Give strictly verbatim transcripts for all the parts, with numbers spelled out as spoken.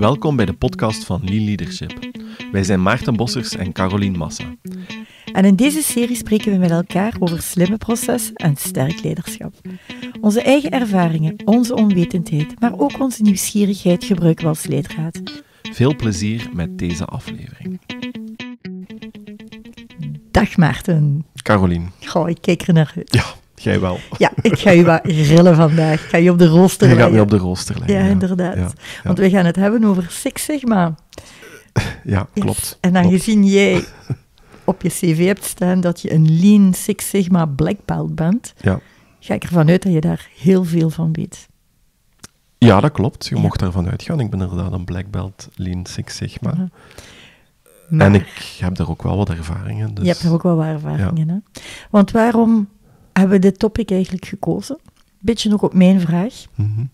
Welkom bij de podcast van Lean Leadership. Wij zijn Maarten Bossers en Caroline Massa. En in deze serie spreken we met elkaar over slimme processen en sterk leiderschap. Onze eigen ervaringen, onze onwetendheid, maar ook onze nieuwsgierigheid gebruiken we als leidraad. Veel plezier met deze aflevering. Dag Maarten. Caroline. Goh, ik kijk er naar uit. Ja, jij wel. Ja, ik ga je wat rillen vandaag. Ik ga je op de rooster Je leggen. gaat me op de rooster leggen. Ja, ja. inderdaad. Ja, ja. Want we gaan het hebben over Six Sigma. Ja, Yes. klopt. En klopt. aangezien jij op je cv hebt staan dat je een Lean Six Sigma Black Belt bent, Ja. ga ik ervan uit dat je daar heel veel van weet. ja, dat klopt. Je Ja. mocht daarvan uitgaan. Ik ben inderdaad een Black Belt Lean Six Sigma. Mhm. Maar En ik heb daar ook wel wat ervaringen. Dus... je hebt er ook wel wat ervaringen, hè? Want waarom hebben we dit topic eigenlijk gekozen? Beetje ook op mijn vraag. Mhm.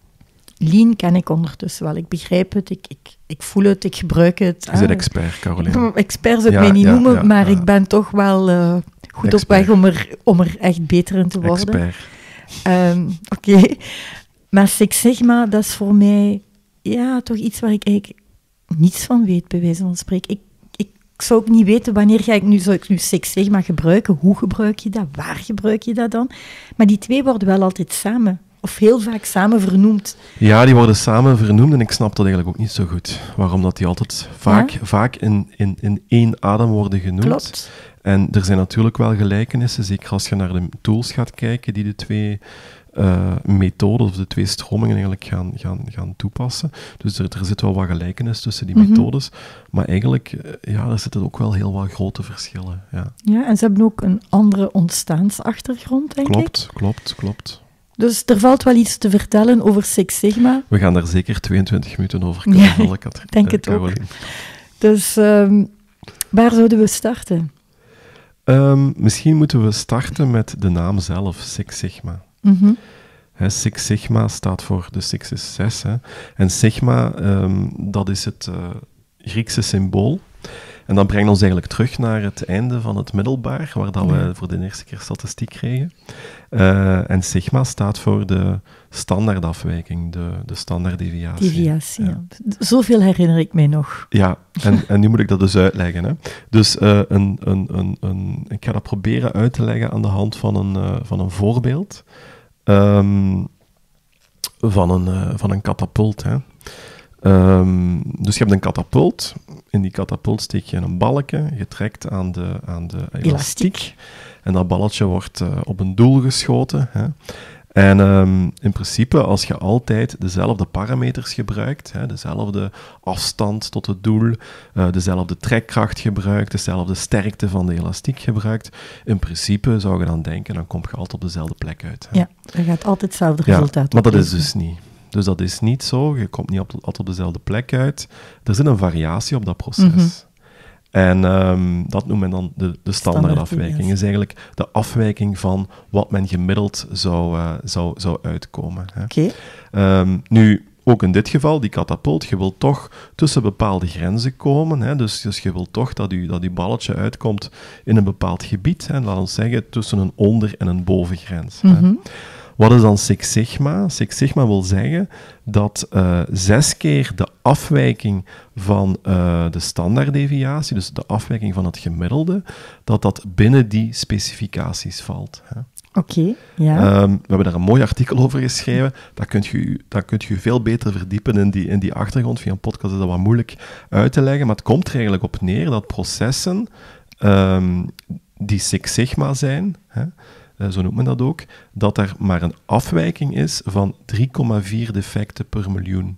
Lean ken ik ondertussen wel. Ik begrijp het, ik, ik, ik voel het, ik gebruik het. Je bent Ah, expert, Caroline. Expert zou ik Ja, mij niet ja, noemen, ja, maar ja. ik ben toch wel uh, goed Expert. op weg om er, om er echt beter in te worden. Expert. Um, Oké, okay. Maar Six Sigma, dat is voor mij ja, toch iets waar ik eigenlijk niets van weet, bij wijze van spreken. Ik, ik zou ook niet weten wanneer ga ik nu, zou ik nu Six Sigma gebruiken, hoe gebruik je dat, waar gebruik je dat dan? Maar die twee worden wel altijd samen, of heel vaak samen vernoemd. Ja, die worden samen vernoemd en ik snap dat eigenlijk ook niet zo goed. Waarom dat die altijd vaak, Ja? vaak in, in, in één adem worden genoemd. Klopt. En er zijn natuurlijk wel gelijkenissen, zeker als je naar de tools gaat kijken die de twee uh, methodes of de twee stromingen eigenlijk gaan, gaan, gaan toepassen. Dus er, er zit wel wat gelijkenis tussen die Mhm. methodes, maar eigenlijk uh, ja, er zitten ook wel heel wat grote verschillen. Ja. Ja, en ze hebben ook een andere ontstaansachtergrond, denk ik. Klopt, klopt, klopt. Dus er valt wel iets te vertellen over Six Sigma. We gaan daar zeker tweeëntwintig minuten over Ja, kunnen. ik denk het ook. Dus um, waar zouden we starten? Um, misschien moeten we starten met de naam zelf, Six Sigma. Mm-hmm. He, Six Sigma staat voor, de Six is zes. Hè. En Sigma, um, dat is het uh, Griekse symbool. En dat brengt ons eigenlijk terug naar het einde van het middelbaar, waar dat we Ja. voor de eerste keer statistiek kregen. Uh, en Sigma staat voor de standaardafwijking, de, de standaarddeviatie. Deviatie, ja. ja. Zoveel herinner ik mij nog. Ja, en, en nu moet ik dat dus uitleggen. Hè. Dus uh, een, een, een, een, ik ga dat proberen uit te leggen aan de hand van een, uh, van een voorbeeld. Um, van een, uh, van een katapult. Hè. Um, dus je hebt een katapult. In die katapult steek je een balkje, je trekt aan de, aan de elastiek. Elastiek. En dat balletje wordt uh, op een doel geschoten. Hè. En um, in principe, als je altijd dezelfde parameters gebruikt, hè, dezelfde afstand tot het doel, uh, dezelfde trekkracht gebruikt, dezelfde sterkte van de elastiek gebruikt, in principe zou je dan denken, dan kom je altijd op dezelfde plek uit. Hè. Ja, er gaat altijd hetzelfde Ja, resultaat maar dat is opleveren. dus niet. Dus dat is niet zo, je komt niet op, altijd op dezelfde plek uit. Er zit een variatie op dat proces. Mm-hmm. En um, dat noemt men dan de, de standaardafwijking. Standaard, Dat is eigenlijk de afwijking van wat men gemiddeld zou, uh, zou, zou uitkomen. Hè. Oké. Okay. Um, nu, ook in dit geval, die katapult, je wilt toch tussen bepaalde grenzen komen. Hè. Dus, dus je wilt toch dat je dat je balletje uitkomt in een bepaald gebied. Hè. Laat ons zeggen, tussen een onder- en een bovengrens. Mm-hmm. Hè. Wat is dan Six Sigma? Six Sigma wil zeggen dat uh, zes keer de afwijking van uh, de standaarddeviatie, dus de afwijking van het gemiddelde, dat dat binnen die specificaties valt. Hè. Oké, okay, ja. Um, we hebben daar een mooi artikel over geschreven. Dat kunt je, dat kunt je veel beter verdiepen in die, in die achtergrond. Via een podcast is dat wat moeilijk uit te leggen, maar het komt er eigenlijk op neer dat processen um, die Six Sigma zijn, hè, zo noemt men dat ook, dat er maar een afwijking is van drie komma vier defecten per miljoen.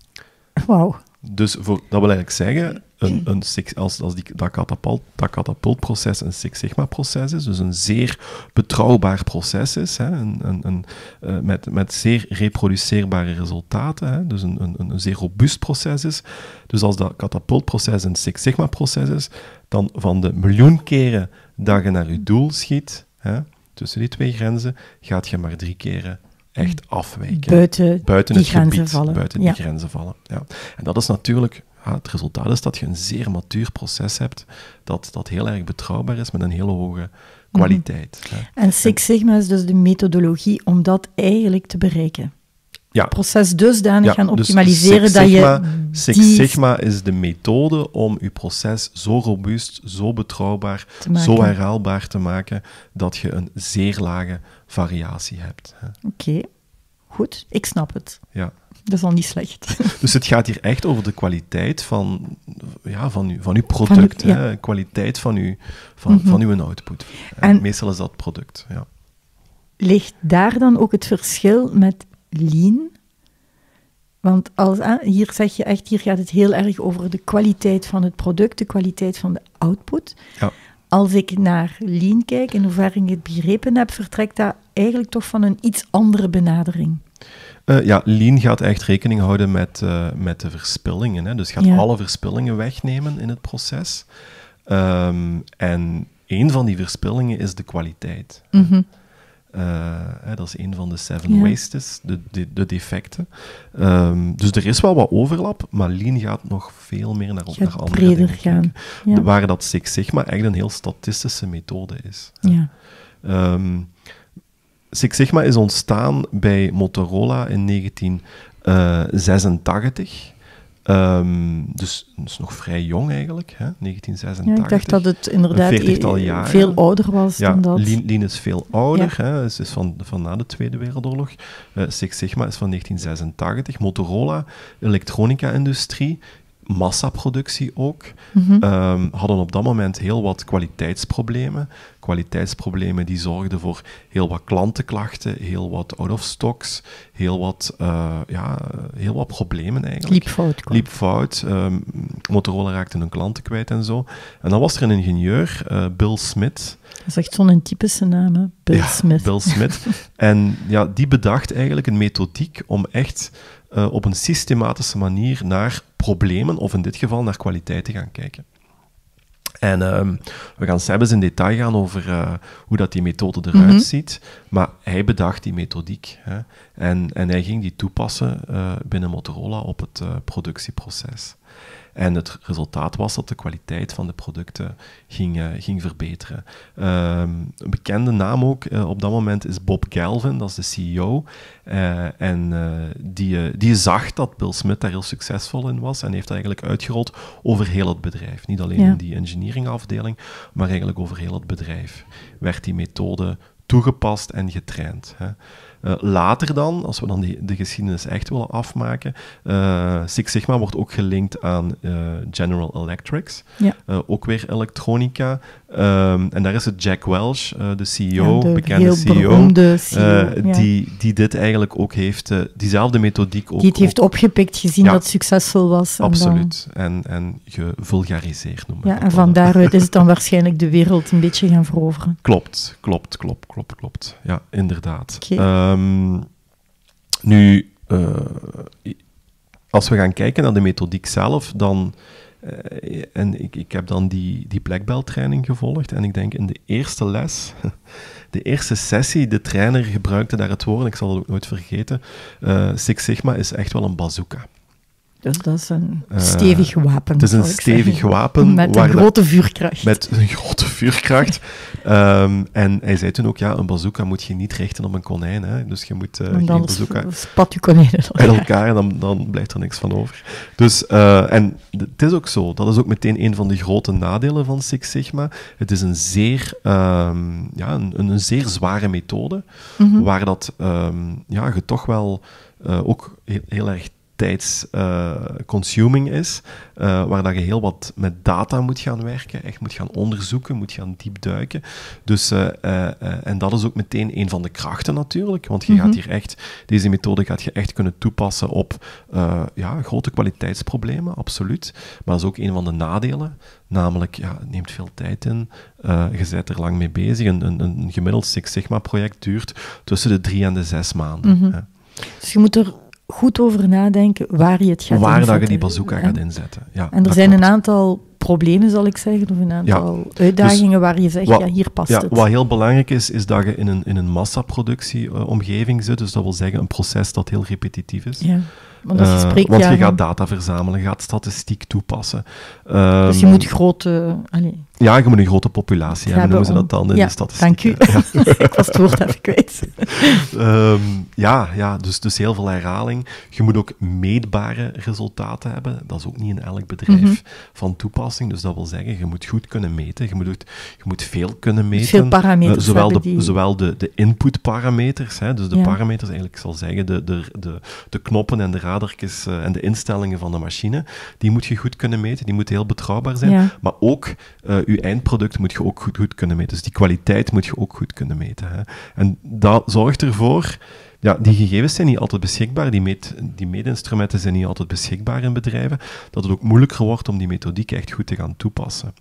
Wauw. Dus voor, dat wil eigenlijk zeggen, een, een six, als, als die, dat, katapult, dat katapultproces een Six Sigma-proces is, dus een zeer betrouwbaar proces is, hè, een, een, een, uh, met, met zeer reproduceerbare resultaten, hè, dus een, een, een zeer robuust proces is. Dus als dat katapultproces een Six Sigma-proces is, dan van de miljoen keren dat je naar je doel schiet, hè, tussen die twee grenzen, gaat je maar drie keren echt afwijken. Buiten, buiten die het grenzen gebied, vallen. buiten ja. die grenzen vallen. Ja. En dat is natuurlijk, ja, het resultaat is dat je een zeer matuur proces hebt, dat, dat heel erg betrouwbaar is, met een hele hoge kwaliteit. Mm-hmm. En Six Sigma is dus de methodologie om dat eigenlijk te bereiken. ja. proces dusdanig ja, gaan dus optimaliseren Six dat Sigma, je... Six die... Sigma is de methode om je proces zo robuust, zo betrouwbaar, zo herhaalbaar te maken, dat je een zeer lage variatie hebt. Oké, okay. Goed, ik snap het. Ja. Dat is al niet slecht. Dus het gaat hier echt over de kwaliteit van, ja, van, uw, van uw product, van uw, ja. hè? Kwaliteit van uw, van, mm-hmm. van uw output. En en meestal is dat product, ja. Ligt daar dan ook het verschil met lean? Want als, ah, hier zeg je echt, hier gaat het heel erg over de kwaliteit van het product, de kwaliteit van de output. Ja. Als ik naar lean kijk, in hoeverre ik het begrepen heb, vertrekt dat eigenlijk toch van een iets andere benadering. Uh, ja, lean gaat echt rekening houden met, uh, met de verspillingen. Hè? Dus gaat ja. alle verspillingen wegnemen in het proces. Um, en een van die verspillingen is de kwaliteit. Mm-hmm. Uh, hè, dat is een van de seven ja. wastes, de, de, de defecten. Um, dus er is wel wat overlap, maar lean gaat nog veel meer naar, naar andere dingen gaan. Ja. De, waar dat Six Sigma echt een heel statistische methode is. Ja. Um, Six Sigma is ontstaan bij Motorola in negentien zesentachtig. Um, dus dat is nog vrij jong eigenlijk, hè? negentien zesentachtig. Ja, ik dacht dat het inderdaad e- veel ouder was ja, dan dat. Lean, Lean is veel ouder, ja. hè? Het is van, van na de Tweede Wereldoorlog. Uh, Six Sigma is van negentien zesentachtig. Motorola, elektronica-industrie, massaproductie ook, mm-hmm. um, hadden op dat moment heel wat kwaliteitsproblemen. Kwaliteitsproblemen die zorgden voor heel wat klantenklachten, heel wat out-of-stocks, heel wat, uh, ja, heel wat problemen eigenlijk. Liep fout. Liep fout. Um, Motorola raakte hun klanten kwijt en zo. En dan was er een ingenieur, uh, Bill Smith. Dat is echt zo'n typische naam, hè? Bill ja, Smith. Bill Smith. En ja, die bedacht eigenlijk een methodiek om echt uh, op een systematische manier naar problemen, of in dit geval naar kwaliteit te gaan kijken. En um, we gaan zelfs in detail gaan over uh, hoe dat die methode eruit mm-hmm. ziet, maar hij bedacht die methodiek. Hè, en, en hij ging die toepassen uh, binnen Motorola op het uh, productieproces. En het resultaat was dat de kwaliteit van de producten ging, uh, ging verbeteren. Um, een bekende naam ook uh, op dat moment is Bob Galvin, dat is de C E O. Uh, en uh, die, uh, die zag dat Bill Smith daar heel succesvol in was en heeft dat eigenlijk uitgerold over heel het bedrijf. Niet alleen ja. in die engineeringafdeling, maar eigenlijk over heel het bedrijf. Werd die methode toegepast en getraind. Hè. Uh, later dan, als we dan die, de geschiedenis echt willen afmaken, uh, Six Sigma wordt ook gelinkt aan uh, General Electric, ja. uh, ook weer elektronica. Um, en daar is het Jack Welch, uh, de C E O, ja, de bekende heel C E O, beroemde C E O uh, ja. die, die dit eigenlijk ook heeft, uh, diezelfde methodiek ook... Die het heeft ook, opgepikt, gezien ja, dat het succesvol was. En absoluut. Dan... En, en gevulgariseerd noemen. Ja, en van daaruit is het dan waarschijnlijk de wereld een beetje gaan veroveren. Klopt, klopt, klopt, klopt, klopt. Ja, inderdaad. Okay. Um, nu, uh, als we gaan kijken naar de methodiek zelf, dan... Uh, en ik, ik heb dan die, die Black Belt training gevolgd en ik denk in de eerste les, de eerste sessie, de trainer gebruikte daar het woord, ik zal het ook nooit vergeten, uh, Six Sigma is echt wel een bazooka. Dus dat is een stevig wapen. Uh, het is een stevig zeggen. wapen. Met een grote vuurkracht. Met een grote vuurkracht. um, en hij zei toen ook, ja, een bazooka moet je niet richten op een konijn. Hè? Dus je moet uh, geen bazooka... spat je konijnen uit elkaar en dan, dan blijft er niks van over. Dus, uh, en het is ook zo. Dat is ook meteen een van de grote nadelen van Six Sigma. Het is een zeer, um, ja, een, een zeer zware methode, mm-hmm. waar dat, um, ja, je toch wel uh, ook heel, heel erg tijdsconsuming uh, is, uh, waar dat je heel wat met data moet gaan werken, echt moet gaan onderzoeken, moet gaan diep duiken. Dus, uh, uh, uh, en dat is ook meteen een van de krachten natuurlijk, want je mm-hmm. gaat hier echt, deze methode gaat je echt kunnen toepassen op uh, ja, grote kwaliteitsproblemen, absoluut. Maar dat is ook een van de nadelen, namelijk, ja, het neemt veel tijd in, uh, je bent er lang mee bezig. Een, een, een gemiddeld Six Sigma project duurt tussen de drie en de zes maanden. Mm-hmm. Dus je moet er goed over nadenken waar je het gaat waar inzetten. Waar je die bazooka en, gaat inzetten. Ja, en er zijn klopt. een aantal problemen, zal ik zeggen, of een aantal Ja. uitdagingen Dus waar je zegt, wat, ja, hier past ja, het. Wat heel belangrijk is, is dat je in een, in een massaproductie-omgeving zit. Dus dat wil zeggen een proces dat heel repetitief is. Ja. Want, als je, Uh, spreekt, want ja, je gaat van, data verzamelen, je gaat statistiek toepassen. Um, dus je moet grote... Allee, Ja, je moet een grote populatie hebben, noemen ze dat dan in ja, de statistiek. Dank u. Ja. Ik was het woord even kwijt. um, ja, ja dus, dus heel veel herhaling. Je moet ook meetbare resultaten hebben. Dat is ook niet in elk bedrijf mm-hmm. van toepassing. Dus dat wil zeggen, je moet goed kunnen meten. Je moet, ook, je moet veel kunnen meten. Veel parameters uh, zowel de, die... zowel de, de inputparameters, hè, dus de ja. parameters, eigenlijk zal zeggen, de, de, de, de knoppen en de radertjes uh, en de instellingen van de machine, die moet je goed kunnen meten. Die moeten heel betrouwbaar zijn. Ja. Maar ook uh, je eindproduct moet je ook goed, goed kunnen meten. Dus die kwaliteit moet je ook goed kunnen meten. Hè. En dat zorgt ervoor... Ja, die gegevens zijn niet altijd beschikbaar, die, meet, die meetinstrumenten zijn niet altijd beschikbaar in bedrijven, dat het ook moeilijker wordt om die methodiek echt goed te gaan toepassen.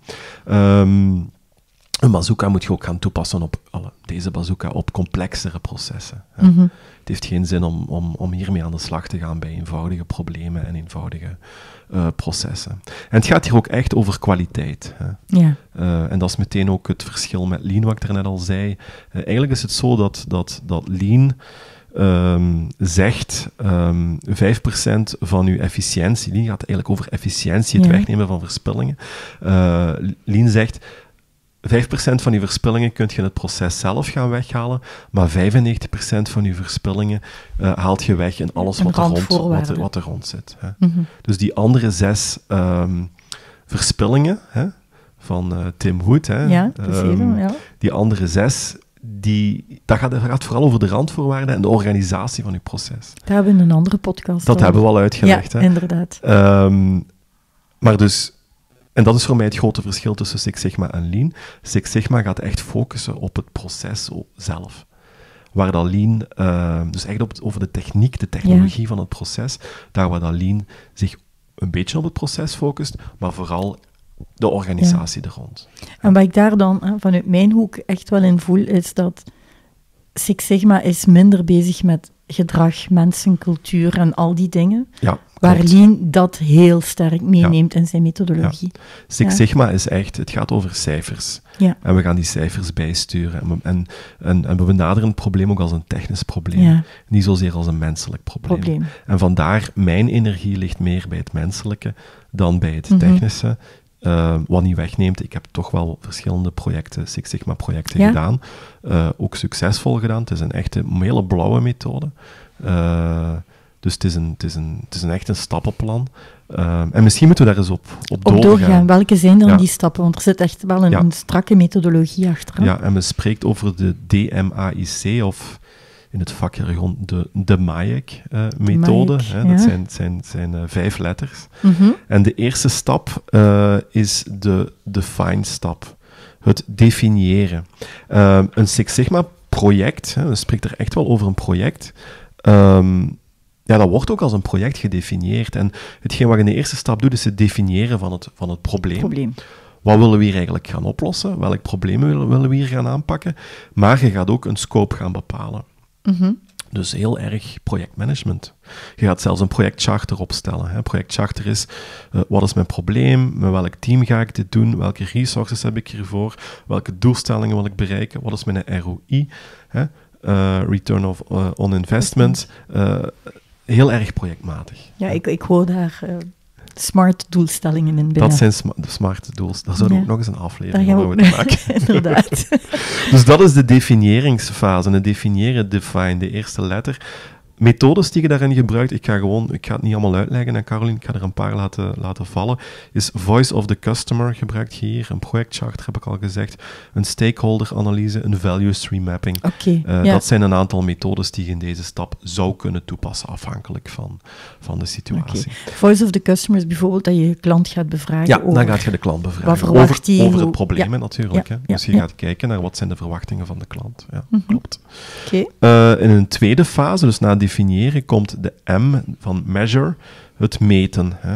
Um, een bazooka moet je ook gaan toepassen op, alle, deze bazooka, op complexere processen. Hè. Mm-hmm. Het heeft geen zin om, om, om hiermee aan de slag te gaan bij eenvoudige problemen en eenvoudige uh, processen. En het gaat hier ook echt over kwaliteit. Hè. Ja. Uh, en dat is meteen ook het verschil met Lean, wat ik daarnet al zei. Uh, eigenlijk is het zo dat, dat, dat Lean um, zegt um, vijf procent van uw efficiëntie. Lean gaat eigenlijk over efficiëntie, het ja. wegnemen van verspillingen. Uh, Lean zegt... vijf procent van je verspillingen kun je in het proces zelf gaan weghalen, maar vijfennegentig procent van je verspillingen uh, haalt je weg in alles wat er, rond, wat, er, wat er rond zit. Hè. Mm-hmm. Dus die andere zes um, verspillingen hè, van uh, Tim Hood, hè, ja, um, ja. die andere zes, die, dat, gaat, dat gaat vooral over de randvoorwaarden en de organisatie van je proces. Daar hebben we een andere podcast Dat over. hebben we al uitgelegd. Ja, hè. inderdaad. Um, maar dus... En dat is voor mij het grote verschil tussen Six Sigma en Lean. Six Sigma gaat echt focussen op het proces zelf. Waar dat Lean, uh, dus echt op het, over de techniek, de technologie ja. van het proces, daar waar dat Lean zich een beetje op het proces focust, maar vooral de organisatie ja. er rond. En wat ik daar dan vanuit mijn hoek echt wel in voel, is dat Six Sigma is minder bezig met gedrag, mensen, cultuur en al die dingen. Ja. Waar Klopt. Lean dat heel sterk meeneemt ja. in zijn methodologie. Ja. Six ja. Sigma is echt, het gaat over cijfers. Ja. En we gaan die cijfers bijsturen. En we, en, en, en we benaderen het probleem ook als een technisch probleem. Ja. Niet zozeer als een menselijk probleem. probleem. En vandaar, mijn energie ligt meer bij het menselijke dan bij het mm-hmm. technische. Uh, wat niet wegneemt, ik heb toch wel verschillende projecten, Six Sigma projecten ja. gedaan. Uh, ook succesvol gedaan. Het is een echte, hele blauwe methode. Uh, Dus het is, een, het, is een, het is een echt een stappenplan. Uh, en misschien moeten we daar eens op, op, op doorgaan. doorgaan. Welke zijn dan ja. die stappen? Want er zit echt wel een, ja. een strakke methodologie achter. Hè? Ja, en men spreekt over de D M A I C, of in het vakjargon de, de MAIC-methode. Uh, ja. Dat zijn, zijn, zijn uh, vijf letters. Mm-hmm. En de eerste stap uh, is de define-stap. Het definiëren. Uh, een Six Sigma-project, men spreekt er echt wel over een project... Um, Ja, dat wordt ook als een project gedefinieerd. En hetgeen wat je in de eerste stap doet, is het definiëren van het, van het probleem. probleem. Wat willen we hier eigenlijk gaan oplossen? Welke problemen willen, willen we hier gaan aanpakken? Maar je gaat ook een scope gaan bepalen. Mm-hmm. Dus heel erg projectmanagement. Je gaat zelfs een projectcharter opstellen. Hè. Projectcharter is, uh, wat is mijn probleem? Met welk team ga ik dit doen? Welke resources heb ik hiervoor? Welke doelstellingen wil ik bereiken? Wat is mijn R O I? Hè? Uh, return of, uh, on investment. Uh, heel erg projectmatig. Ja, ik, ik hoor daar uh, smart doelstellingen in binnen. Dat zijn sma- de smart doels. Daar zouden we ja. ook nog eens een aflevering over moeten maken. Inderdaad. Dus dat is de definiëringsfase. Het definiëren, define, de eerste letter. Methodes die je daarin gebruikt, ik ga gewoon, ik ga het niet allemaal uitleggen aan Caroline, ik ga er een paar laten, laten vallen, is Voice of the Customer gebruikt hier, een projectcharter heb ik al gezegd, een stakeholder-analyse, een value stream mapping. Okay, uh, ja. Dat zijn een aantal methodes die je in deze stap zou kunnen toepassen, afhankelijk van, van de situatie. Okay. Voice of the Customer is bijvoorbeeld dat je je klant gaat bevragen. Ja, over dan gaat je de klant bevragen. Wat verwacht over, die, over de hoe... problemen ja. natuurlijk. Ja, hè? ja, Dus je ja. gaat kijken naar wat zijn de verwachtingen van de klant. Ja, mm-hmm. klopt. Okay. Uh, in een tweede fase, dus na definiëren, komt de M van measure, het meten. Hè.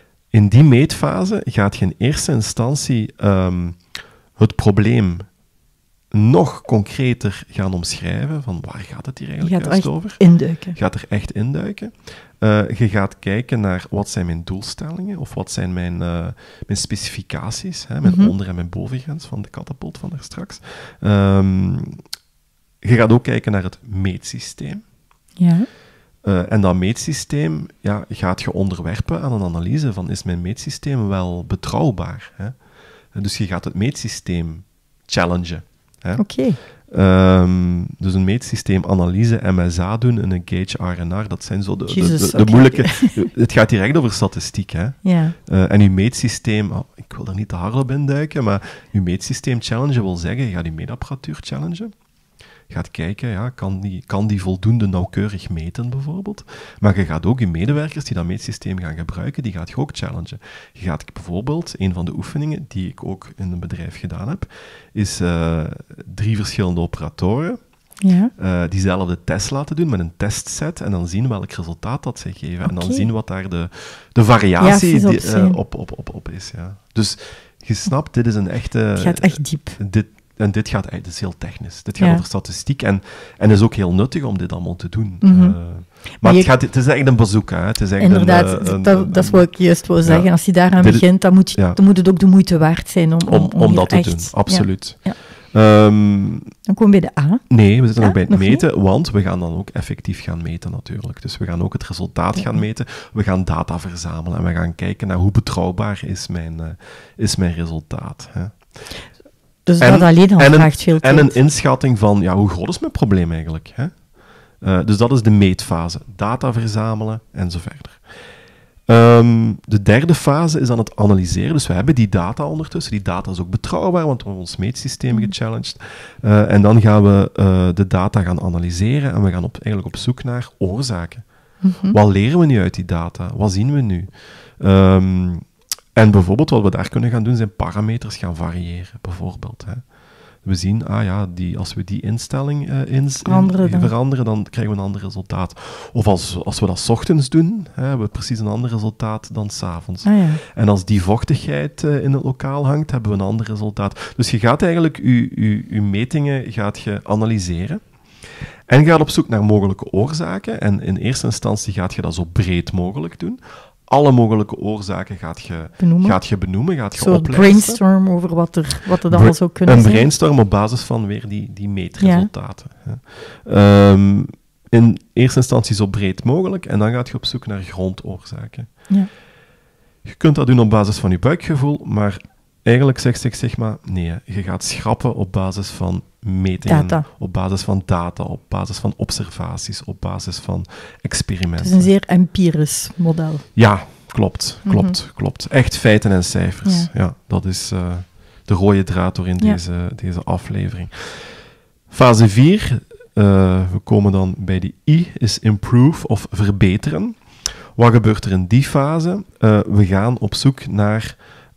In die meetfase gaat je in eerste instantie um, het probleem nog concreter gaan omschrijven van waar gaat het hier eigenlijk Je gaat juist echt over. induiken. Je gaat er echt induiken. Uh, je gaat kijken naar wat zijn mijn doelstellingen of wat zijn mijn, uh, mijn specificaties, hè, mijn Mm-hmm. onder- en mijn bovengrens van de katapult van daar straks. Um, je gaat ook kijken naar het meetsysteem. Ja. Uh, en dat meetsysteem ja, gaat je onderwerpen aan een analyse van is mijn meetsysteem wel betrouwbaar. Hè? Dus je gaat het meetsysteem challengen. Oké. Okay. Um, dus een meetsysteemanalyse, M S A doen en een Gauge R N R, dat zijn zo de, Jesus, de, de, de okay. moeilijke... Het gaat direct over statistiek, hè. Ja. Uh, en uw meetsysteem... Oh, ik wil er niet te hard op induiken, maar uw meetsysteem challengen wil zeggen, je gaat uw meetapparatuur challengen. Je gaat kijken, ja, kan, die, kan die voldoende nauwkeurig meten, bijvoorbeeld. Maar je gaat ook je medewerkers die dat meetsysteem gaan gebruiken, die gaat je ook challengen. Je gaat bijvoorbeeld, een van de oefeningen die ik ook in een bedrijf gedaan heb, is uh, drie verschillende operatoren ja. uh, diezelfde test laten doen met een testset en dan zien welk resultaat dat zij geven. Okay. En dan zien wat daar de, de variatie ja, die, uh, op, op, op, op is. Ja. Dus je snapt, dit is een echte... Het gaat echt diep. Dit, En dit gaat dit is heel technisch. Dit gaat ja. over statistiek en, en is ook heel nuttig om dit allemaal te doen. Mm-hmm. Uh, maar maar je... het, gaat, het is echt een bazooka. Hè. Het is echt Inderdaad, een, uh, een, dat, dat is wat ik juist wil zeggen. Ja. Als je daaraan dit begint, dan moet, je, ja. dan moet het ook de moeite waard zijn om, om, om, om dat echt... te doen. Absoluut. Ja. Ja. Um, dan komen we bij de A. Nee, we zitten ja, nog bij het nog meten, niet? want we gaan dan ook effectief gaan meten natuurlijk. Dus we gaan ook het resultaat ja. gaan meten. We gaan data verzamelen en we gaan kijken naar hoe betrouwbaar is mijn, uh, is mijn resultaat. Hè. Dus en, dat alleen al vraagt veel tijd. En een inschatting van, ja, hoe groot is mijn probleem eigenlijk? Hè? Uh, dus dat is de meetfase. Data verzamelen en zo verder. Um, de derde fase is dan het analyseren. Dus we hebben die data ondertussen. Die data is ook betrouwbaar, want we hebben ons meetsysteem mm. gechallenged. Uh, en dan gaan we uh, de data gaan analyseren en we gaan op, eigenlijk op zoek naar oorzaken. Mm-hmm. Wat leren we nu uit die data? Wat zien we nu? Um, En bijvoorbeeld wat we daar kunnen gaan doen, zijn parameters gaan variëren, bijvoorbeeld. Hè. We zien, ah ja, die, als we die instelling uh, in, veranderen, in, veranderen, dan krijgen we een ander resultaat. Of als, als we dat 's ochtends doen, hè, hebben we precies een ander resultaat dan 's avonds. Ah, ja. En als die vochtigheid uh, in het lokaal hangt, hebben we een ander resultaat. Dus je gaat eigenlijk je metingen gaat je analyseren. En je gaat op zoek naar mogelijke oorzaken. En in eerste instantie gaat je dat zo breed mogelijk doen. Alle mogelijke oorzaken gaat je benoemen, gaat je, benoemen, gaat je oplijsten. Een brainstorm over wat er, wat er dan Bra- zou kunnen een zijn. Een brainstorm op basis van weer die, die meetresultaten. Ja. Um, in eerste instantie zo breed mogelijk en dan gaat je op zoek naar grondoorzaken. Ja. Je kunt dat doen op basis van je buikgevoel, maar eigenlijk zegt Six Sigma, nee, je gaat schrappen op basis van metingen, data. op basis van data, op basis van observaties, op basis van experimenten. Het is een zeer empirisch model. Ja, klopt, klopt, mm-hmm. klopt. Echt feiten en cijfers. Ja, ja dat is uh, de rode draad door in ja. deze, deze aflevering. Fase vier, uh, we komen dan bij de I, is improve of verbeteren. Wat gebeurt er in die fase? Uh, we gaan op zoek naar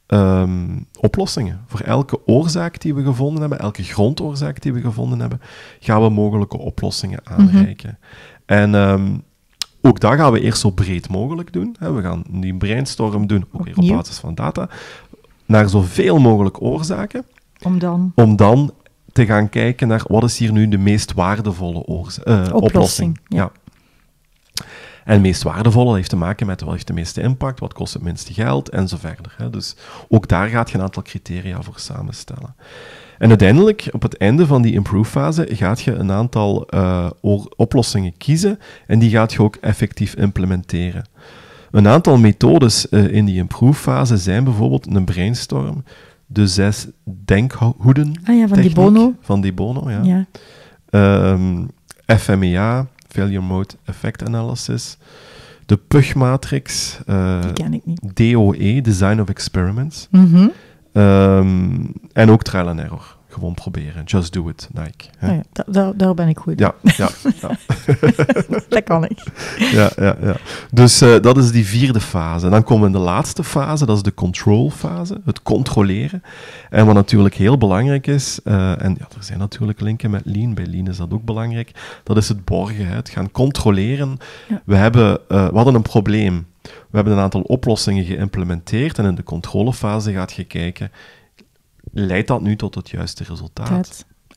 Um, oplossingen. Voor elke oorzaak die we gevonden hebben, elke grondoorzaak die we gevonden hebben, gaan we mogelijke oplossingen aanreiken. Mm-hmm. En um, ook dat gaan we eerst zo breed mogelijk doen. Hè. We gaan die brainstorm doen, ook weer op basis van data, naar zoveel mogelijk oorzaken. Om dan? Om dan te gaan kijken naar wat is hier nu de meest waardevolle oorza- uh, oplossing. oplossing. Ja. Ja. En het meest waardevolle heeft te maken met wat heeft de meeste impact, wat kost het minste geld, en zo verder. Hè. Dus ook daar gaat je een aantal criteria voor samenstellen. En uiteindelijk, op het einde van die improve-fase, gaat je een aantal uh, oplossingen kiezen en die gaat je ook effectief implementeren. Een aantal methodes uh, in die improve-fase zijn bijvoorbeeld een brainstorm, de zes denkhoeden ah ja, van techniek, die Bono. Van die Bono, ja. ja. Um, F M E A, Failure Mode Effect Analysis, de P U G-matrix, uh, die ken ik niet. D O E, Design of Experiments, mm-hmm. um, en ook Trial and Error. Gewoon proberen. Just do it, Nike. Oh ja, da- da- daar ben ik goed in. Ja, ja, ja. Dat kan ik. Ja, ja, ja. Dus uh, dat is die vierde fase. Dan komen we in de laatste fase, dat is de control fase, het controleren. En wat natuurlijk heel belangrijk is, uh, en ja, er zijn natuurlijk linken met Lean, bij Lean is dat ook belangrijk, dat is het borgen, hè. Het gaan controleren. Ja. We, hebben, uh, we hadden een probleem. We hebben een aantal oplossingen geïmplementeerd en in de controlefase gaat je kijken, leidt dat nu tot het juiste resultaat? Dat.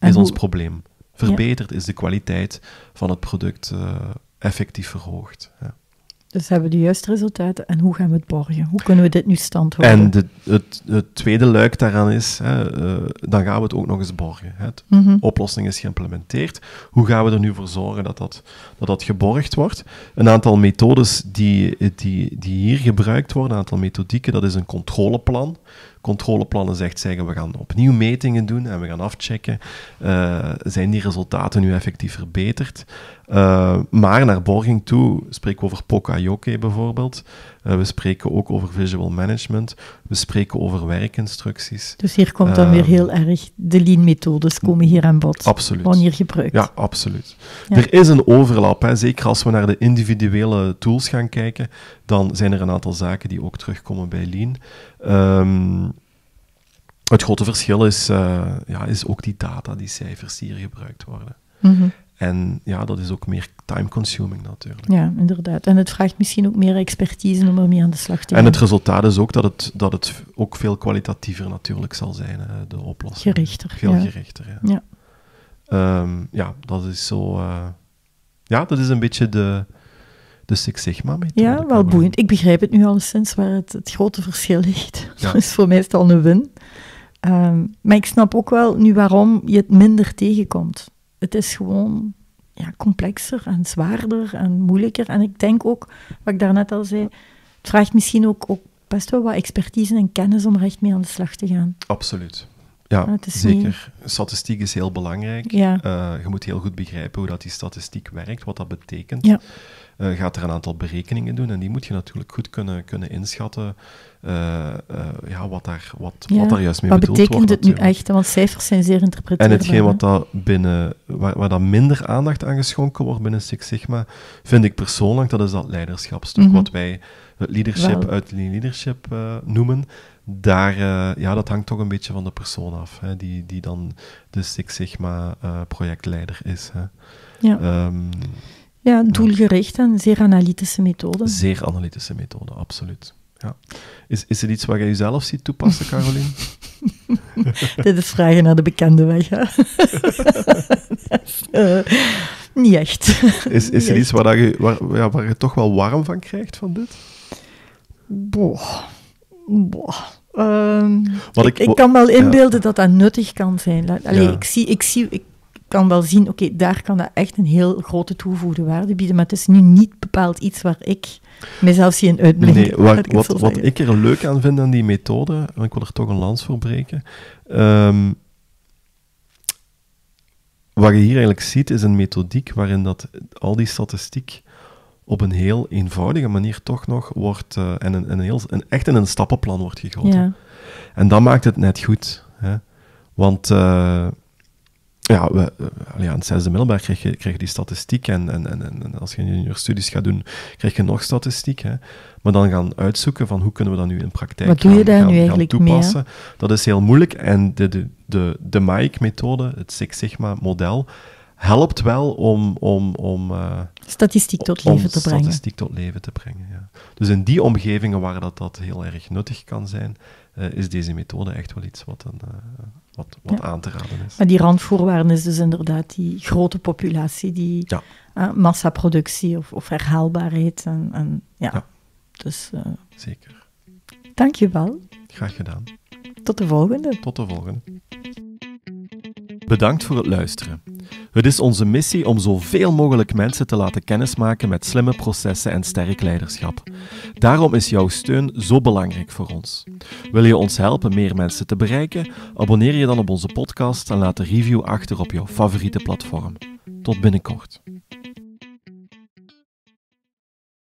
En is ons hoe- probleem verbeterd, is de kwaliteit van het product uh, effectief verhoogd. Ja. Dus hebben we de juiste resultaten en hoe gaan we het borgen? Hoe kunnen we dit nu stand houden? En de, het, het tweede luik daaraan is, hè, uh, dan gaan we het ook nog eens borgen. Hè. De Mhm. oplossing is geïmplementeerd. Hoe gaan we er nu voor zorgen dat dat, dat, dat geborgd wordt? Een aantal methodes die, die, die hier gebruikt worden, een aantal methodieken, dat is een controleplan. Controleplannen zegt zeggen, we gaan opnieuw metingen doen en we gaan afchecken, uh, zijn die resultaten nu effectief verbeterd? Uh, maar naar borging toe spreken we over P O C A I O C bijvoorbeeld. Uh, we spreken ook over visual management. We spreken over werkinstructies. Dus hier komt dan uh, weer heel erg, de lean-methodes komen hier aan bod. Absoluut. Wanneer gebruikt. Ja, absoluut. Ja. Er is een overlap, hè. Zeker als we naar de individuele tools gaan kijken, dan zijn er een aantal zaken die ook terugkomen bij lean. Um, het grote verschil is, uh, ja, is ook die data, die cijfers die hier gebruikt worden. Mm-hmm. En ja, dat is ook meer time-consuming natuurlijk. Ja, inderdaad. En het vraagt misschien ook meer expertise om ermee aan de slag te gaan. En het resultaat is ook dat het, dat het ook veel kwalitatiever natuurlijk zal zijn, hè, de oplossing. Gerichter. Veel ja. gerichter, ja. Ja. Um, ja, dat is zo... Uh, ja, dat is een beetje de, de Six Sigma-methode. Ja, wel boeiend. Ik begrijp het nu alleszins waar het, het grote verschil ligt. Ja. Dat is voor mij al een win. Um, maar ik snap ook wel nu waarom je het minder tegenkomt. Het is gewoon ja, complexer en zwaarder en moeilijker. En ik denk ook, wat ik daarnet al zei, het vraagt misschien ook, ook best wel wat expertise en kennis om er echt mee aan de slag te gaan. Absoluut. Ja, ja zeker. Niet... Statistiek is heel belangrijk. Ja. Uh, je moet heel goed begrijpen hoe dat die statistiek werkt, wat dat betekent. Ja. Uh, gaat er een aantal berekeningen doen en die moet je natuurlijk goed kunnen, kunnen inschatten. Uh, uh, ja, wat, daar, wat, ja. wat daar juist mee wat bedoeld wordt. Wat betekent het natuurlijk. nu echt? Want cijfers zijn zeer interpreteerbaar. En hetgeen wat dat binnen, waar, waar dat minder aandacht aan geschonken wordt binnen Six Sigma, vind ik persoonlijk, dat is dat leiderschapstuk, mm-hmm. wat wij het leadership Wel. uit Lean Leadership uh, noemen. Daar, uh, ja, dat hangt toch een beetje van de persoon af, hè, die, die dan de Six Sigma uh, projectleider is. Hè. Ja. Um, ja, doelgericht en zeer analytische methode. Zeer analytische methode, absoluut. Ja. Is, is er iets wat jij jezelf ziet toepassen, Caroline? Dit is vragen naar de bekende weg, hè? uh, niet echt. Is, is er iets waar je, waar, ja, waar je toch wel warm van krijgt van dit? Boah. Boah. Um, Wat ik, ik, ik kan wel inbeelden ja. dat dat nuttig kan zijn. Allee, ja. ik, zie, ik, zie, ik kan wel zien, oké, okay, daar kan dat echt een heel grote toegevoegde waarde bieden, maar het is nu niet bepaald iets waar ik mezelf zie in uitblinken. Nee, wat, wat, wat ik er leuk aan vind aan die methode, en ik wil er toch een lans voor breken, um, wat je hier eigenlijk ziet, is een methodiek waarin dat al die statistiek op een heel eenvoudige manier toch nog wordt, uh, en een, een heel, een, echt in een stappenplan wordt gegoten. Ja. En dat maakt het net goed. Hè? Want uh, ja, we, uh, aan het zesde middelbaar krijg je, krijg je die statistiek en, en, en, en als je juniorstudies gaat doen, krijg je nog statistiek. Hè? Maar dan gaan uitzoeken van hoe kunnen we dat nu in praktijk Wat doe je gaan, daar gaan, nu eigenlijk gaan toepassen. Mee, dat is heel moeilijk. En de, de, de, de M A I C-methode, het Six Sigma-model, helpt wel om... om, om uh, statistiek tot leven te brengen. statistiek tot leven te brengen, ja. Dus in die omgevingen waar dat, dat heel erg nuttig kan zijn, uh, is deze methode echt wel iets wat, een, uh, wat, wat ja. aan te raden is. Maar die randvoorwaarden is dus inderdaad die grote populatie, die ja. uh, massaproductie of, of herhaalbaarheid. En, en, ja. ja. Dus, uh, zeker. Dank je wel. Graag gedaan. Tot de volgende. Tot de volgende. Bedankt voor het luisteren. Het is onze missie om zoveel mogelijk mensen te laten kennismaken met slimme processen en sterk leiderschap. Daarom is jouw steun zo belangrijk voor ons. Wil je ons helpen meer mensen te bereiken? Abonneer je dan op onze podcast en laat een review achter op jouw favoriete platform. Tot binnenkort.